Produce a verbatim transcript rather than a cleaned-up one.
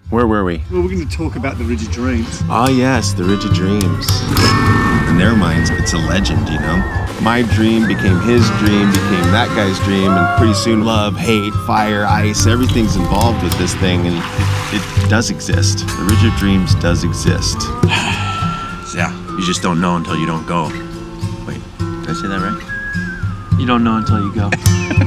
Where were we? Well, we're going to talk about the rigid dreams. Ah, yes, the rigid dreams. In their minds, it's a legend, you know? My dream became his dream, became that guy's dream, and pretty soon love, hate, fire, ice, everything's involved with this thing, and it, it does exist. The rigid dreams does exist. Yeah, you just don't know until you don't go. Wait, did I say that right? You don't know until you go.